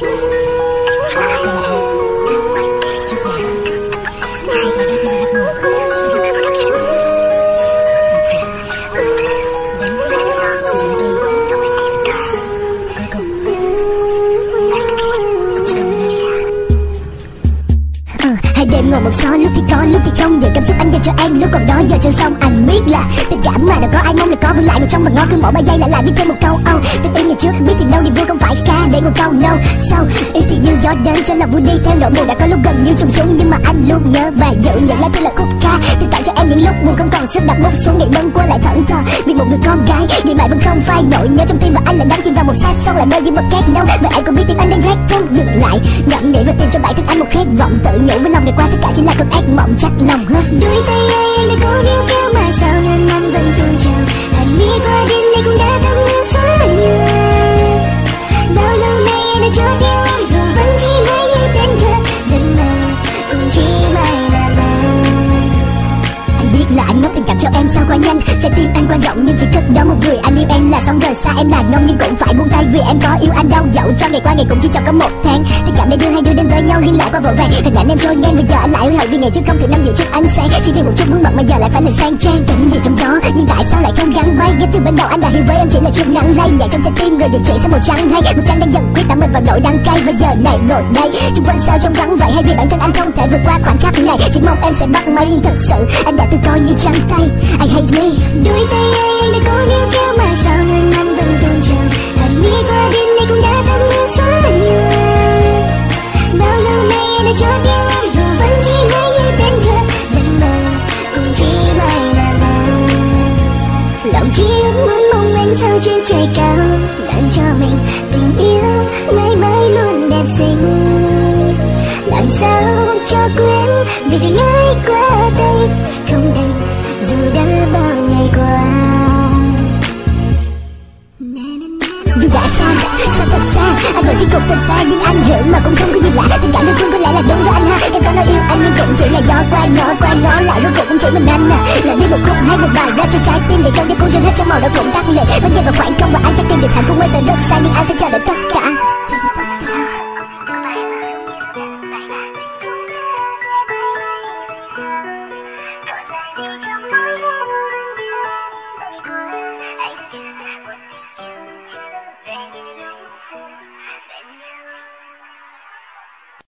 Ngồi một xó lúc thì có lúc thì không, những cảm xúc anh dành cho em lúc còn đó giờ chân xong. Anh biết là tình cảm mà đâu có ai mong là có vương lại ngồi trong và ngó, cứ mỗi 3 giây lại viết thêm một câu tình yêu ngày trước biết thì đâu niềm vui không phải ca để ngồi câu no. Sau yêu thì như gió đến cho lòng vui đi theo nỗi buồn, đã có lúc gần như trùng xuống nhưng mà anh luôn nhớ và giữ những lá thư là khúc ca tình tặng cho em những lúc buồn không còn sức đặt bút xuống, ngày đêm qua lại thẫn thờ vì một người con gái nghĩ mãi vẫn không phai nổi nhớ trong tim, và anh lại đắm chìm vào một sát sông lại nơi như một két nông. Và anh cũng biết tiếng anh đang ghét không dừng lại, ngẫm nghĩ và tìm cho bản thân anh một khát vọng tự nhủ với lòng ngày qua tất cả chỉ là cơn ác mộng chắc lòng hơn. Đôi tay anh đã cố níu kéo mà sao nên anh vẫn tuôn trào, anh nghĩ qua đêm nay cũng đã thấm ướt xóa nhòa. Bao lâu nay anh đã chót yêu em dù vẫn chỉ mãi như tên khờ, giấc mơ cũng chỉ mãi là mơ. Anh biết là anh ngốc tình cảm cho em sao quá nhanh, trái tim anh quan trọng nhưng chỉ cất đó một người. Anh yêu em là xong rời xa em là nông nhưng cũng phải buông tay vì em có yêu anh đâu. Dẫu cho ngày qua ngày cũng chỉ tròn có 1 tháng, tình cảm để đưa hai đứa đến với nhau nhưng lại qua vội vàng. Hình ảnh em trôi ngang bây giờ anh lại hối hận vì ngày trước không thể nằm giữ trước ánh sáng, chỉ vì một chút vướng bận mà giờ lại phải là sang trang. Cảnh gì trong đó nhưng tại sao lại không gắn bay, ghét từ bên đầu anh đã hiểu với em chỉ là chút nắng lay nhẹ trong trái tim rồi điều chỉ sang màu trắng hay một trắng đang dần quyết tạm mình vào nỗi đắng cay. Và giờ này ngồi đây chung quanh sao trông vắng vậy, hay vì bản thân anh không thể vượt qua khoảnh khắc này, chỉ mong em sẽ bắt máy nhưng thật sự anh đã tự coi như trắng tay. I hate me. Đôi tay anh đã cố níu kéo mà sao nên anh vẫn tuôn trào, anh nghĩ qua đêm nay cũng đã thấm ướt xóa nhòa. Bao lâu nay anh đã chót yêu em dù vẫn chỉ mãi như tên khờ, giấc mơ cũng chỉ mãi là mơ. Lòng chỉ ước muốn mong anh sao trên trời cao, ban cho mình tình yêu mãi mãi luôn đẹp xinh. Làm sao cho quên vì tình ai qua tay không đành dù đã bao ngày qua. Dù đã xa thật xa, anh vẫn tiếp tục tình ta nhưng anh hiểu mà cũng không có gì lạ. Tình cảm đơn phương có lẽ là đúng với anh ha, em có nói yêu anh nhưng cũng chỉ là do qua ngó lại rốt cuộc cũng chỉ mình anh lại viết một khúc hay một bài ra cho trái tim để câu cho cuốn trên hết trong màu đã cũng tắt lệ. Bây giờ vào khoảng không và anh chắc tìm được hạnh phúc mới sẽ rất xa nhưng anh sẽ chờ đợi tất cả.